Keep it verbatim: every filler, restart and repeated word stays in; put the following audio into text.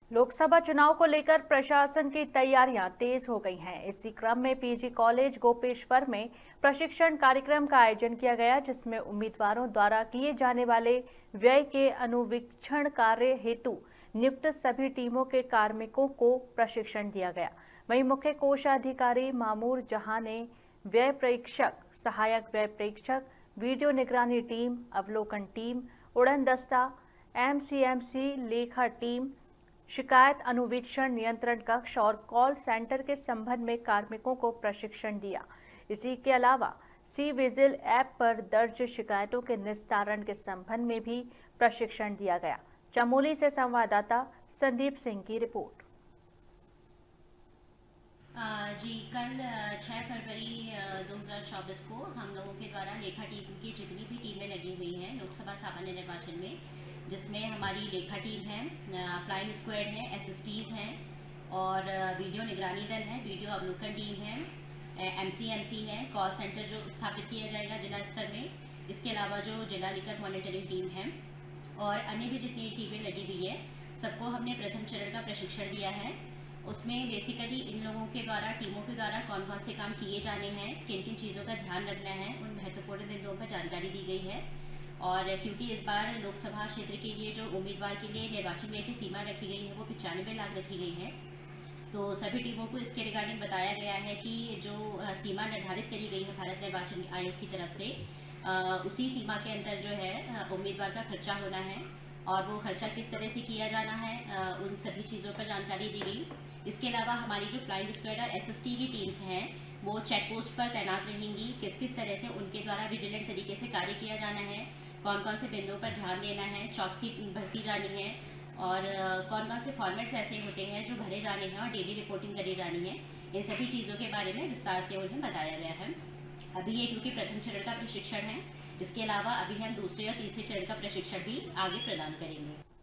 लोकसभा चुनाव को लेकर प्रशासन की तैयारियां तेज हो गई हैं। इसी क्रम में पीजी कॉलेज गोपेश्वर में प्रशिक्षण कार्यक्रम का आयोजन किया गया, जिसमें उम्मीदवारों द्वारा किए जाने वाले व्यय के अनुवीक्षण कार्य हेतु नियुक्त सभी टीमों के कार्मिकों को प्रशिक्षण दिया गया। वहीं मुख्य कोषाधिकारी मामूर जहां ने व्यय प्रेक्षक, सहायक व्यय प्रेक्षक, वीडियो निगरानी टीम, अवलोकन टीम, उड़न दस्ता, एमसीएमसी लेखा टीम, शिकायत अनुवीक्षण नियंत्रण कक्ष और कॉल सेंटर के संबंध में कार्मिकों को प्रशिक्षण दिया। इसी के अलावा सी विजिल ऐप पर दर्ज शिकायतों के निस्तारण के संबंध में भी प्रशिक्षण दिया गया। चमोली से संवाददाता संदीप सिंह की रिपोर्ट। जी कल छह फरवरी दो हज़ार चौबीस को हम लोगों के द्वारा लेखा टीम की जितनी भी टीमें लगी हुई हैं लोकसभा सामान्य निर्वाचन में, जिसमें हमारी लेखा टीम है, फ्लाइंग स्क्वाड है, एसएसटीज हैं और वीडियो निगरानी दल है, वीडियो अवलोकन टीम है, एमसीएमसी है, कॉल सेंटर जो स्थापित किया जाएगा जिला स्तर में, इसके अलावा जो जिला लिकर मॉनिटरिंग टीम है और अन्य भी जितनी टीमें लगी हुई है, सबको हमने प्रथम चरण का प्रशिक्षण दिया है। उसमें बेसिकली इन लोगों के द्वारा, टीमों के द्वारा कौन कौन से काम किए जाने हैं, किन किन चीज़ों का ध्यान रखना है, उन महत्वपूर्ण बिंदुओं पर जानकारी दी गई है। और क्योंकि इस बार लोकसभा क्षेत्र के लिए जो उम्मीदवार के लिए निर्वाचन व्यय की सीमा रखी गई है वो पचानवे लाख रखी गई है, तो सभी टीमों को इसके रिगार्डिंग बताया गया है कि जो सीमा निर्धारित करी गई है भारत निर्वाचन आयोग की तरफ से, उसी सीमा के अंदर जो है उम्मीदवार का खर्चा होना है और वो खर्चा किस तरह से किया जाना है, उन सभी चीज़ों पर जानकारी दी गई। इसके अलावा हमारी जो फ्लाइंग स्क्वाड और एसएसटी की टीम्स हैं वो चेक पोस्ट पर तैनात रहेंगी, किस किस तरह से उनके द्वारा विजिलेंट तरीके से कार्य किया जाना है, कौन कौन से बिंदुओं पर ध्यान देना है, चौकसी भरती जानी है और कौन कौन से फॉर्मेट्स ऐसे होते हैं जो भरे जाने हैं और डेली रिपोर्टिंग करी जानी है। इन सभी चीज़ों के बारे में विस्तार से उन्हें बताया गया है। अभी ये क्योंकि प्रथम चरण का प्रशिक्षण है, इसके अलावा अभी हम दूसरे और तीसरे चरण का प्रशिक्षण भी आगे प्रदान करेंगे।